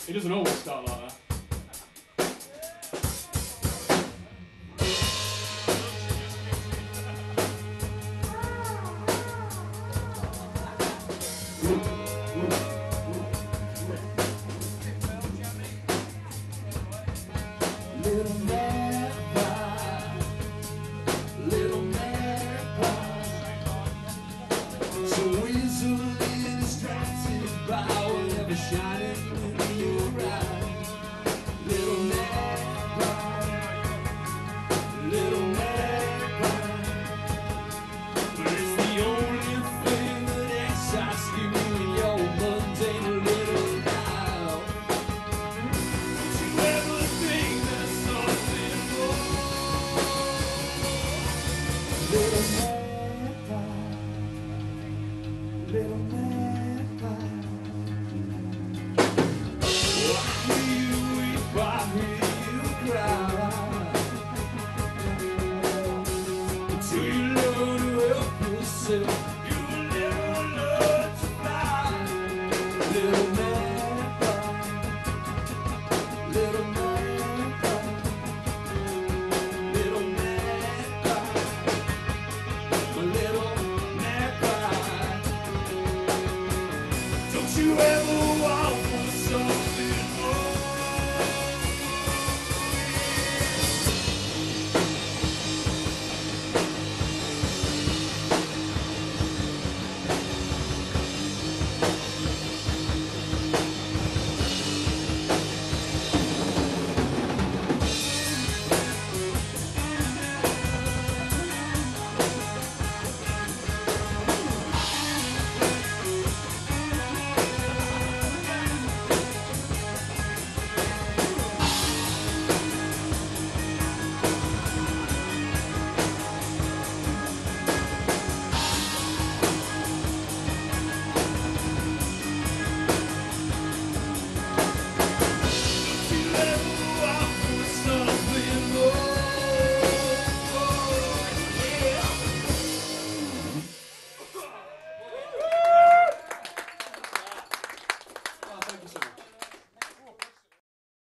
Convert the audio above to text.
It doesn't always start like that. Little Magpie, little Magpie, so easily distracted by whatever shining in your eyes. Little Magpie, little Magpie, but it's the only thing that excites you in your mundane little life. Don't you ever think there's something more? Little Magpie, little Magpie.